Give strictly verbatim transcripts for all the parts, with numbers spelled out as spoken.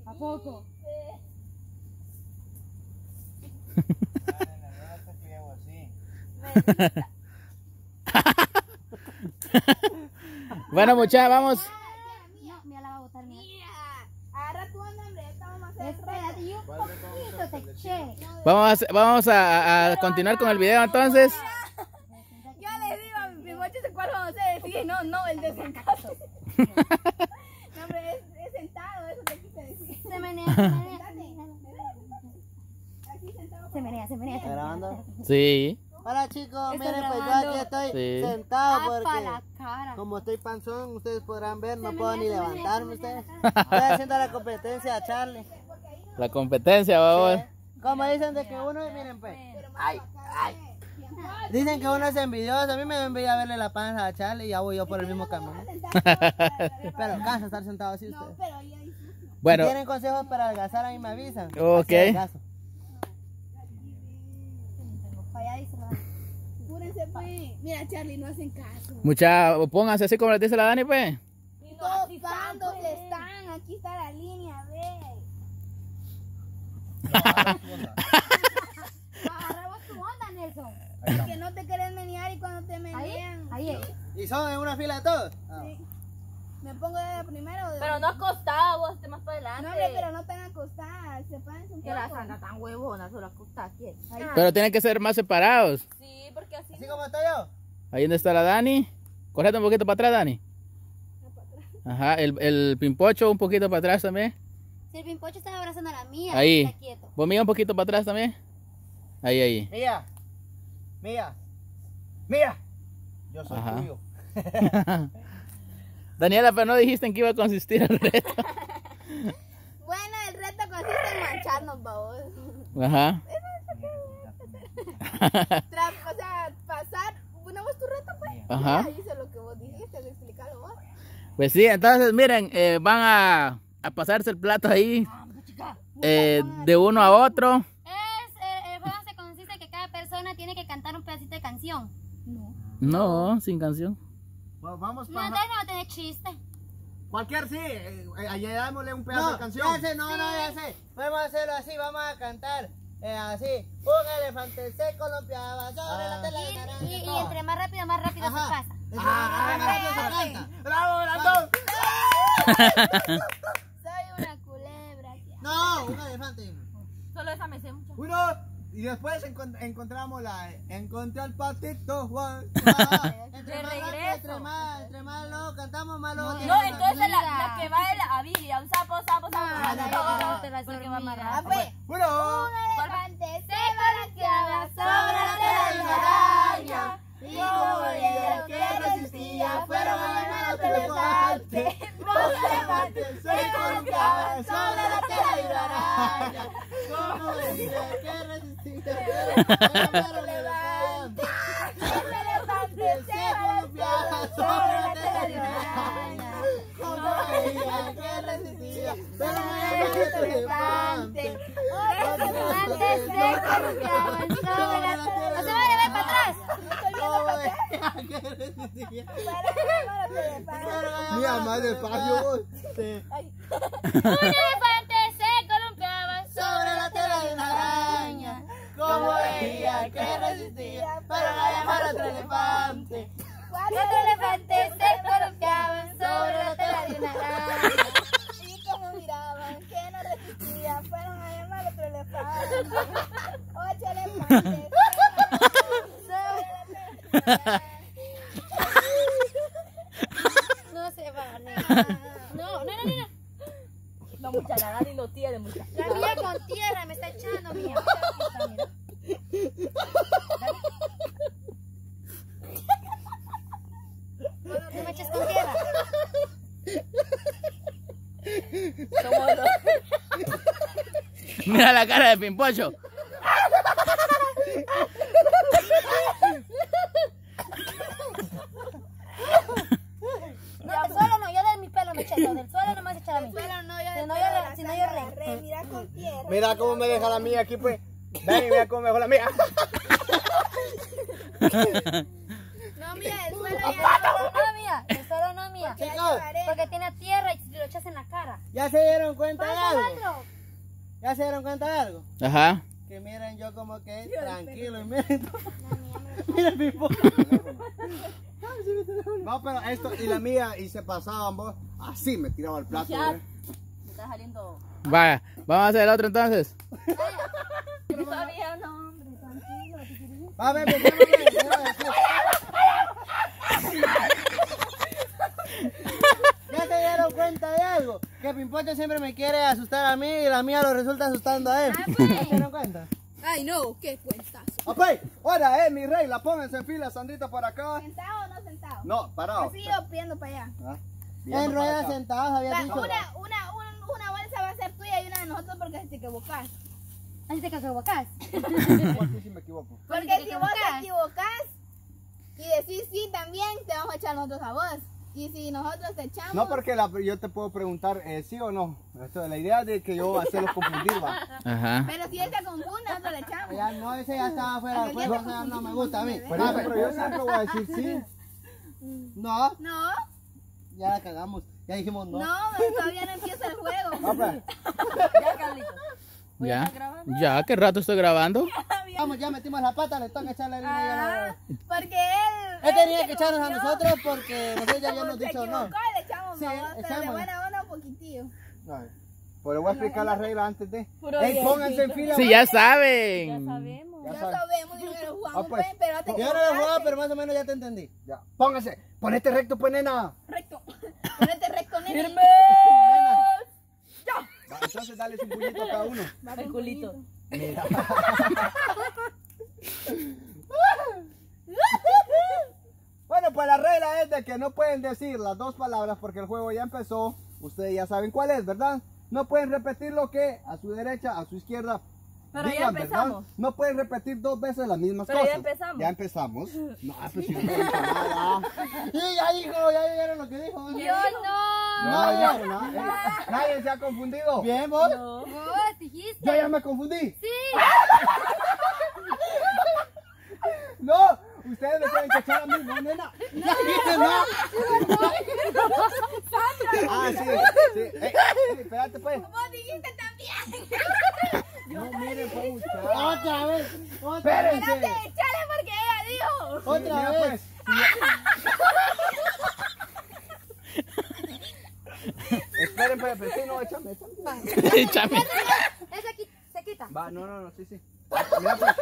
¿A poco? Bueno, muchachos, vamos. No, mira, la va a botar. Mira, agarra tu nombre, estamos a hacer Espérate, y un poquito te eché. Vamos, a, vamos a, a continuar con el video entonces. Yo les digo a mi primocho de cuál vamos a decir. No, no, el de sentado. No, hombre, es, es sentado, eso te quise decir. Se menea, se menea. Aquí sentado. Se menea, se menea. ¿Está grabando? Sí. Hola chicos, Está miren, pues yo grabando. aquí estoy Sí. sentado Ah, para porque la cara. como estoy panzón, ustedes podrán ver, no Se puedo menea, ni se menea, levantarme se menea ustedes. la cara. Estoy haciendo la competencia a Charlie. La competencia, vamos. Como dicen de que uno, miren pues, ay, ay. Dicen que uno es envidioso, a mí me da envidia verle la panza a Charlie y ya voy yo por el mismo camino. Pero cansa estar sentado así ustedes. Pero ahí hay Bueno, Si tienen consejos para adelgazar, ahí me avisan. Ok. Así adelgazo. Para allá dice la. Apúrense, pues. Mira, Charlie, no hacen caso. muchachos, pónganse así como les dice la Dani, pues. Tocando que están, aquí está la línea, ve. Agarra vos tu onda, Nelson. Que no te querés menear y cuando te Ahí, menean. ahí es. ¿Y son en una fila de todos? Ah. Sí. ¿Me pongo de primero o de Pero no acostado, vos estés más para adelante. No, hombre, pero no tan acostadas, se paran un Que la poco. santa tan huevona, solo acostada aquí. Ahí. Pero tienen que ser más separados. Sí, porque así. ¿Así como estoy yo? Ahí donde está la Dani. Correte un poquito para atrás, Dani. Ajá, el, el pimpocho un poquito para atrás también. Si el pimpocho está abrazando a la mía, Ahí. está quieto. Vos mía un poquito para atrás también. Ahí, ahí. Mía, mía, mía. Yo soy Ajá. tuyo. Daniela, pero no dijiste en qué iba a consistir el reto. Bueno, el reto consiste en mancharnos, babos. Ajá. Tra- o sea, pasar. Bueno, vos tu reto, pues. Ajá. Ya hice lo que vos dijiste, explícalo vos. Pues sí, entonces miren, eh, van a, a pasarse el plato ahí eh, de uno a otro. Es, eh, el juego se consiste en que cada persona tiene que cantar un pedacito de canción. No. No, sin canción. Bueno, vamos No, para... entonces no tiene chiste. Cualquier sí, eh, eh, ayudámosle un pedazo de canción. Ya sé, no, no, ya sé. Vamos a hacerlo así, vamos a cantar. Eh, así, un elefante se columpiaba sobre la tela de Y, naranja. y, y entre más rápido, más rápido Ajá. se pasa. Entre más rápido se canta. ¡Bravo, Brandon! Soy una culebra. No, un elefante. Solo esa me sé mucho. Uno, y después encont- encontramos la... Encontré al patito Juan. Entre De más rápido, regreso. entre más, entre más lo cantamos, más lo... No, entonces la, la que va de la Avilia, un sapo, sapo, sapo. Ah, sapo, ya, sapo, ya, sapo. te la sé que va más Ah, rápido. pues. Uno. Un elefante se balanceaba sobre la tela de una araña. Y como vieron que resistía, fueron a llamar a otro elefante. Los elefantes se columpiaban sobre la tela de una araña. ¿Cómo decía que resistía? Otro elefante. El elefante se balanceaba sobre la tela de una araña. ¿Cómo decía que resistía? Pero no El era otro este elefante. elefante. Los elefantes se columpiaban sobre la tela de No se una vaya a ver para atrás. ¿Cómo decía que resistía? araña. Mira, más despacio vos. Sí. Un elefante se columpiaba Sobre la tela de una araña. ¿Cómo veía que resistía? Para no llamar a otro elefante. Cuatro elefantes se columpiaban sobre la tela de una araña. Y como miraban que no resistía, fueron a llamar a otro elefante. Ocho elefantes. Sobre la tela de una araña. No se va, no, no, no, no, no. No, mucha, la Dani no tiene mucha. La mía con tierra me está echando, mía. No me eches con tierra. Somos dos. Mira la cara de pimpocho. No, del suelo no, yo de mi pelo me eché, no, del suelo no me vas a echar a mí. Pero no, yo Si no, de yo pelo re- la si no, yo saco, re- agarré, mira con tierra. Mira cómo me deja la mía aquí, pues. Ven, mira cómo me dejó la mía. No, mira, el suelo El ya suelo no, mía, el suelo no, mía. Chicos, Porque tiene tierra y lo echas en la cara. ¿Ya se dieron cuenta de Pasa algo? otro. ¿Ya se dieron cuenta de algo? Ajá. Que miren yo como que tranquilo y miren. Miren mi voz. No, pero esto y la mía y se pasaban vos. Así me tiraba el plato. Ya. ¿eh? Me está saliendo. Vaya, vamos a hacer el otro entonces. Todavía no, hombre, tranquilo. A ver, ¿qué me voy a decir? ¿Ya se dieron cuenta de algo? Que Pimpocho siempre me quiere asustar a mí y la mía lo resulta asustando a él. ¿Ya se dieron cuenta? Ay, no, qué cuentazo. Ok, ahora eh, mi regla, pónganse en fila, Sandrita por acá. ¿Sentado o no sentado? No, parado. Así yo pidiendo para allá. Ah, En viendo para ruedas acá. sentados había Va, dicho. una, una, un- una bolsa va a ser tuya y una de nosotros porque si te equivocas. Así te equivocas. ¿Por qué si me equivoco? Porque te si vos te equivocas. equivocas y decís sí también, te vamos a echar nosotros a vos. Y si nosotros te echamos... No, porque la- yo te puedo preguntar eh, sí o no. Esto, la idea de que yo hacerlos confundir, va. Ajá. Pero si él te confunde, nosotros le echamos. Ya no, ese ya estaba fuera del juego, o sea, no me gusta a mí. Pero, A ver, pero yo siempre voy a decir sí. No, No, ya la cagamos. Ya dijimos no. no, todavía no empieza el juego. Ah, pues. Ya, Carlitos. Ya. Ya, ¿qué rato estoy grabando? Vamos, ya metimos la pata, le toca echarle harina y ya Ah, no. porque él... Él tenía se que echarnos a confió. nosotros porque nosotros ya Como habíamos se dicho no. equivocó, le echamos Sí, a vos, pero de echámosle. buena onda un poquitillo. Ay, Pero le voy a explicar las reglas antes de. Puro Ey, bien, pónganse en fila. Sí, ya saben. Sabemos. Ya Ya saben. sabemos y que lo jugamos, Ah, pues. pues, pero no te Yo no lo jugaba, equivocaste. pero más o menos ya te entendí. Ya. Pónganse. Ponete recto, pues, nena. Recto. Ponete recto, nene. ¡Firme! Va, entonces dale un puñito a cada uno. El culito. Mira. Bueno, pues la regla es de que no pueden decir las dos palabras porque el juego ya empezó. Ustedes ya saben cuál es, ¿verdad? No pueden repetir lo que a su derecha, a su izquierda. Pero ya digan, empezamos. ¿verdad? No pueden repetir dos veces las mismas Pero ya cosas. empezamos. Ya empezamos. No, pues si no me dijo nada. Y ya dijo, ya vieron lo que dijo. Yo no. No, ya, no, eh, nadie se ha confundido. Bien, vos. No. Vos dijiste. Yo ya me confundí. Sí. No, ustedes me tienen que echar a mí, no, nena. Ya dije no. Ah, sí, sí. Ey, ey, espérate, pues. Vos dijiste también. No, miren, pues, muchachos. Otra vez. Otra vez. Espérense. Échale porque ella dijo. Otra Mira, vez. pues. Esperen, pues, pues, sí, no, échame, échame. Échame. Ese qui- se quita. Va, no, no, no, sí, sí. Mira, pues.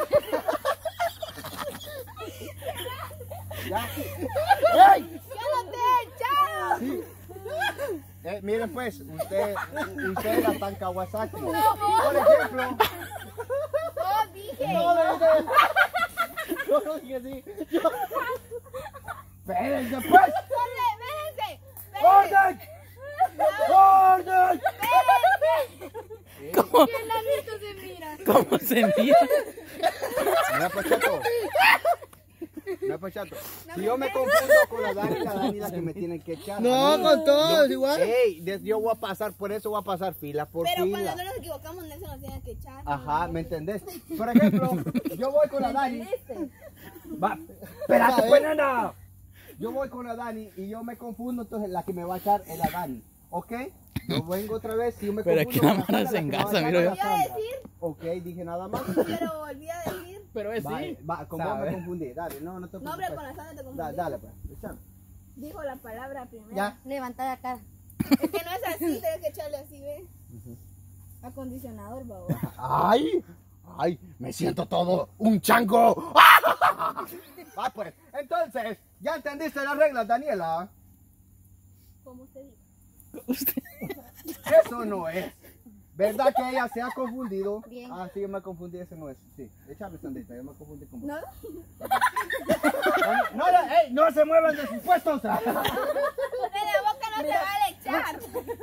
Ya. ¡Ey! Yo no te he echado. Sí. Eh, miren, pues, usted, usted la tan Kawasaki. Por ejemplo, Vos dije. No, no, no. Yo no dije sí. espérense, pues. Espérense. ¡Orden! ¡Orden! ¿Cómo, Qué nanito se mira. cómo se mira? Mira, pues, chato. Mira, pues, chato. Si yo me confundo con la Dani, la Dani es la que me tienen que echar. No, A mí. con todos Yo- igual. Ey, de- yo voy a pasar, por eso voy a pasar fila por Pero fila. cuando no nos equivocamos, Nelson nos tiene que echar. Ajá, ¿me entendés? Por ejemplo, yo voy con la Dani. Va, espérate, pues, nena. Yo voy con la Dani y yo me confundo, entonces la que me va a echar es la Dani. ¿Ok? Yo vengo otra vez, si yo me Pero confundo. aquí con la la Sandra, mano se la que me va a engasa, echar miro es yo. la Volví a Sandra. decir, Ok, dije nada más. pero volví a decir. Pero es Va, sí. va, con vos me confundí. Dale, no, no te No, hombre, preocupes. con la Sandra te confundí. Da- Dale, pues, échame. Dijo la palabra primero. Ya. Levanta la cara. Es que no es así, tienes que echarle así, ¿ves? Acondicionador, babos. ¡Ay! ¡Ay! Me siento todo un chango. Ah, pues, entonces, ¿ya entendiste las reglas, Daniela? ¿Cómo se dice? Usted- Eso no es. ¿Verdad que ella se ha confundido? Bien. Ah, sí, yo me confundí, ese no es. Sí, échame, Sandrita, yo me confundí con vos. ¿No? No, no, ey, no se muevan de sus puestos. De la boca no se vale echar.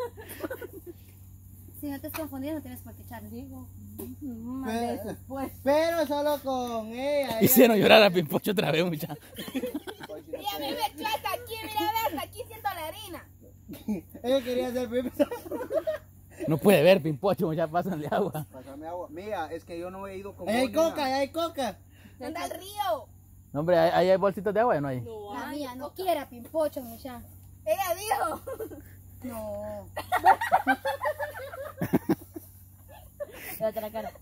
Si no te has confundido, no tienes por qué echar. Digo. Pero, pero solo con ella. ella- Hicieron llorar a Pimpocho otra vez, muchachos. Y a mí me echó hasta aquí, mira, ve, hasta aquí siento la harina. Ella quería ser primera. No puede ver, Pimpocho, ya pásenle agua. Pásame agua. Mía, es que yo no he ido con Ahí hay vos, coca, ahí nena. hay coca. ¿Dónde el río? No, hombre, ¿ahí ahí hay bolsitas de agua o no hay? La mía no quiera, Pimpocho, mucha. Ella dijo. No. Date la cara.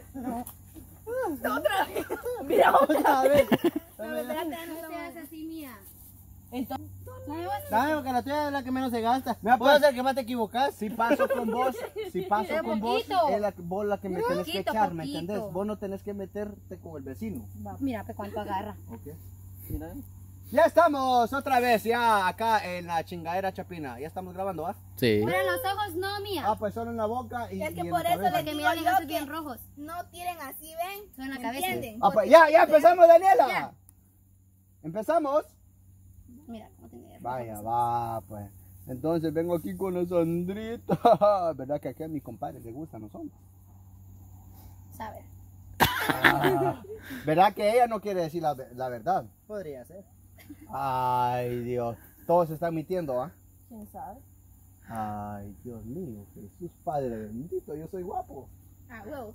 Mira, otra vez. No seas así, mía. Entonces, Dame, porque la tuya es la que menos se gasta. Mira, Puede pues. ser que más te equivocas. Si paso con vos, si paso Pero con vos, poquito. es la, vos la que me tenés que Poquito, echar, ¿me poquito. entendés? Vos no tenés que meterte con el vecino. Mira, pues cuánto agarra. Ok. Ya estamos otra vez, ya acá en la chingadera chapina. Ya estamos grabando, ¿ah? Sí. Pero en los ojos no, mía. Ah, pues solo en la boca y, Es y que en por la eso cabeza. les Porque digo mira, los yo ojos que bien rojos. no tiren así, ¿ven? Son en la ¿Me cabeza. entienden? Ah, pues ya, ya empezamos, Daniela. Ya. ¿Empezamos? Mira, cómo tiene. Vaya, va, pues. Entonces vengo aquí con la Sandrita. ¿Verdad que aquí a mi compadre le gusta, no son? Saber. Ah, ¿verdad que ella no quiere decir la, la verdad? Podría ser. Ay, Dios. Todos están mintiendo, ¿ah? ¿quién sabe? Ay, Dios mío. Jesús Padre bendito, yo soy guapo. Ah, huevos.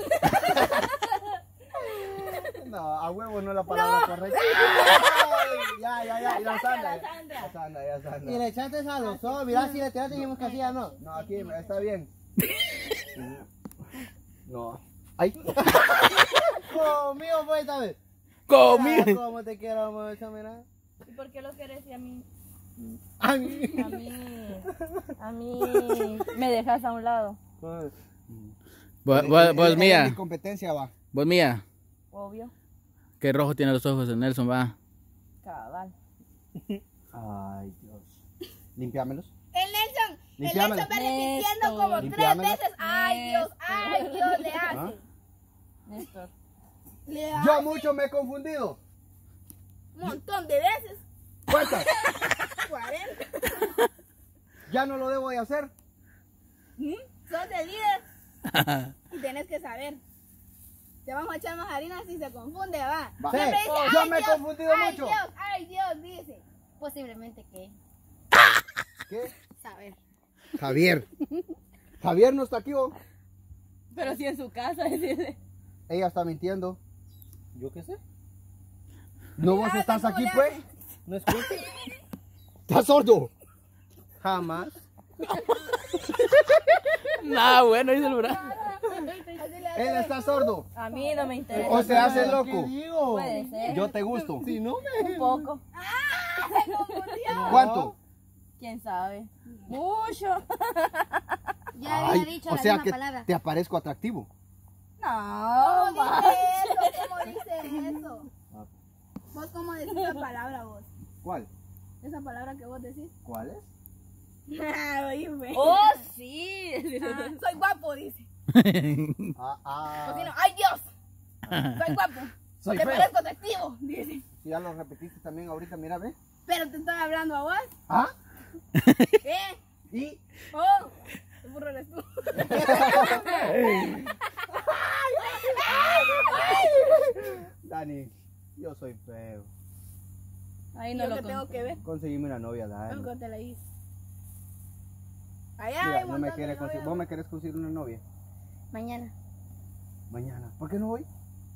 No, a huevo no es la palabra correcta. Ay, ya, ya, ya. Y la Sandra. La Sandra. Ya, Sandra, ya, Y Sandra. le echaste a los ojos. Mira, si le tiraste dijimos que hacía, no. No, aquí está bien. No. Ay. Conmigo fue esta vez. Conmigo. Ah, ¿cómo te quiero mucho, mira? ¿Y por qué lo querés y a mí? A mí. A mí. A mí. Me dejas a un lado. Vos, vos, vos, Ella es mía. mi competencia va. Vos, mía. Obvio. Qué rojo tiene los ojos de Nelson, va. Cabal. Ay, Dios. Limpiámelos. El Nelson, el Limpiámelo. Nelson va repitiendo Néstor. como tres Limpiámelo. veces. Ay, Dios, ay, Dios, le ¿Ah? hace. Néstor. Le hace Yo mucho me he confundido. un montón de veces. ¿Cuántas? cuarenta. Ya no lo debo de hacer. Sos el líder. Y tenés que saber. Te vamos a echar más harina si se confunde, va. Va. Siempre Sí, dice, yo ay, me he Dios, confundido ay, mucho. Dios, ay, Dios, dice. Posiblemente que. ¿Qué? Saber. Javier. Javier no está aquí, ¿o? Pero si en su casa, decirle. Ella está mintiendo. ¿Yo qué sé? ¿No vos Ah, estás ¿cómo aquí, le pues? hace? ¿No escucho? ¿Estás sordo? Jamás. No, bueno, dice el brazo. Él está sordo. A mí no me interesa. O se hace ¿Qué loco. digo? Puede ser. Yo te gusto. Si no me... Un poco. ¿Cuánto? ¿Quién sabe? Mucho. Ya había Ay, dicho o la sea misma que palabra. te aparezco atractivo. No. ¿Cómo dice eso? ¿Cómo dice eso? ¿Vos cómo decís esa palabra vos? ¿Cuál? Esa palabra que vos decís. ¿Cuál es? Oíme. Oh, sí. Ah, soy guapo, dice. Ah, ah. O si no, ay Dios, soy guapo. Soy Te feo. parezco atractivo, dice. Si ya lo repetiste también ahorita, mira, ve. Pero te estoy hablando a vos. ¿Ah? ¿Qué? Y... Oh, el burro eres tú. Dani, yo soy feo. Ahí no Yo lo que tengo que ver. Conseguime una novia, Dani. Nunca te la hice. Allá Mira, hay un no me montón de quiere conseguir. novias. ¿Vos me querés conseguir una novia? Mañana. Mañana. ¿Por qué no voy?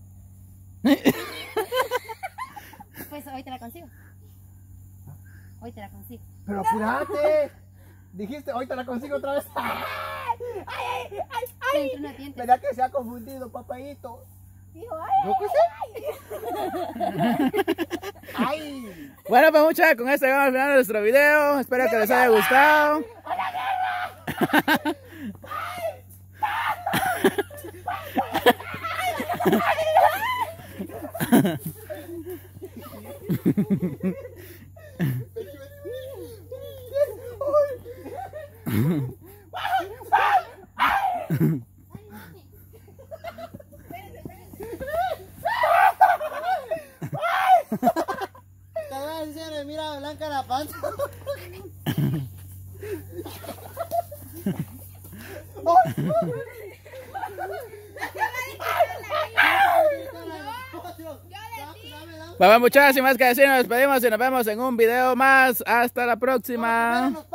Pues hoy te la consigo. Hoy te la consigo. Pero apurate. Dijiste, hoy te la consigo otra vez. Dentro no tientes. ¿Verdad que se ha confundido, papayito? Dijo, ay, ¿Yo qué sé? ¡Ay! Bueno, pues muchachos, con esto llegamos al final de nuestro video. Espero que les haya gustado. Te voy a decir, mira, blanca la panza. Pues bueno, muchachos, sin más que decir, nos despedimos y nos vemos en un video más. Hasta la próxima.